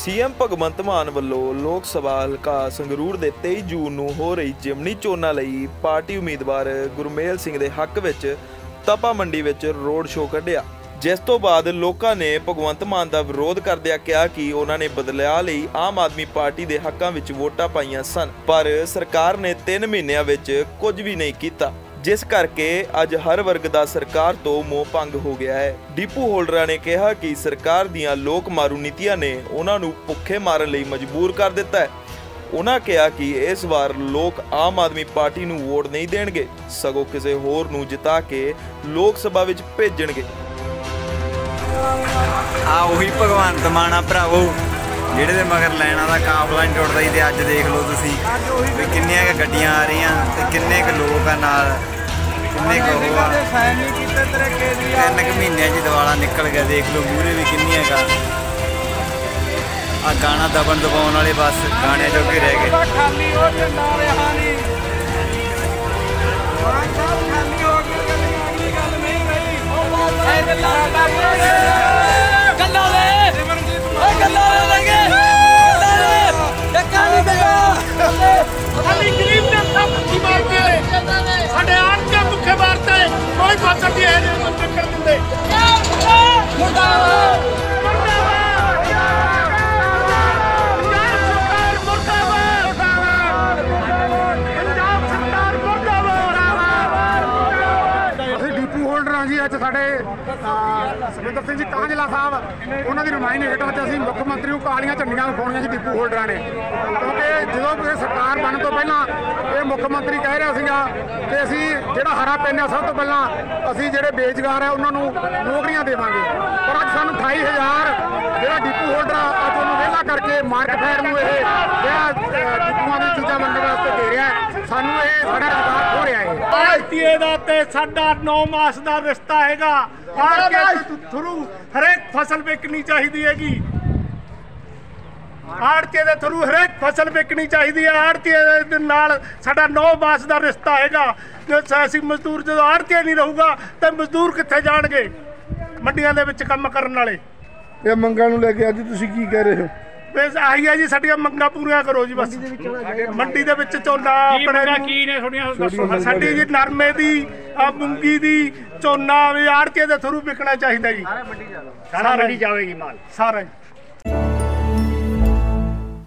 CM भगवंत मान ਵੱਲੋਂ लोक सभा हलका संगरूर ਦੇ 23 जून ਨੂੰ ਹੋ ਰਹੀ ਜਿਮਨੀ ਚੋਣਾਂ ਲਈ ਪਾਰਟੀ ਉਮੀਦਵਾਰ ਗੁਰਮੇਲ ਸਿੰਘ ਦੇ ਹੱਕ ਵਿੱਚ ਤਪਾ ਮੰਡੀ ਵਿੱਚ ਰੋਡ ਸ਼ੋਅ ਕੱਢਿਆ, जिस तो बाद लोगों ने भगवंत मान का विरोध करदिया कहा कि उन्होंने बदलाव लई आम आदमी पार्टी के हकों में वोटां पाईयां सन, पर सरकार ने 3 महीनों में कुछ भी नहीं किया, जिस करके अज हर वर्ग का सरकार तो मोह भंग हो गया है। डिपू होल्डर ने कहा कि सरकार दीयां लोक मारू नीतियां ने उन्होंने भुखे मारन लई मजबूर कर दिता है। उन्होंने कहा कि इस बार लोग आम आदमी पार्टी नूं वोट नहीं देणगे, सगों किसी होर नूं जिता के लोक सभा विच भेजणगे। आ उही भगवंत मान भरावो जिहड़े दे मगर लैना दा काफला नहीं टुटदा। ते अज देख लो तुसीं भी किन्नियां क गड्डियां आ रहीआं ते किन्ने क लोग आ नाल, किन्ने क हो 3 महीनों च दिवाला निकल गया। देख लो मूहरे भी किन्नियां का आ गाना दबन दबाउण वाले बस गाने जोगे रह गए। अज साढ़े सुखविंदर सिंह जी कांझला साहब उन्होंने नुमाइंदे हेठ असीं मुख मंत्री कालियां झंडियां विखाउणियां डिपू होल्डर ने, क्योंकि जो सरकार बनने तो पहला ये मुख मंत्री कह रहा सीगा कि असीं जिहड़ा हरा पैन सब तो पहला असीं जिहड़े बेरोजगार है उन्होंने नौकरियां देवांगे, पर अज सानूं 28,000 जिहड़ा डिपू होल्डर अज उन्होंने विहला करके मार्कफेयर नूं डिपूआं दी चीज़ां मंगण वास्ते दे रहा है। सानूं ये साडा रोजगार खो रहा है। आड़तीए दा ते साडा 9 मास का रिश्ता हैगा। थ्रू हरेक फसल बिकनी चाहिए हैगी, आड़तीए दे थ्रू हरेक फसल बिकनी चाहिए है। आड़तीए दे नाल साडा 9 मास का रिश्ता हैगा। असीं मजदूर जो आड़तीए नहीं रहूगा तो मजदूर कित्थे जाणगे मंडियां दे विच काम करन वाले। ये मंगां नूं लैके अज तुसीं की कह रहे हो? बस आही है जी, साडियां मंगां पूरीआं करो जी। बस मंडी दे विच झोना अपने साडी जी नरमे दी मूंगी दी झोना भी आड़तीए दे थ्रू बिकना चाहिए जी। सारा मंडी जावेगी माल सारा।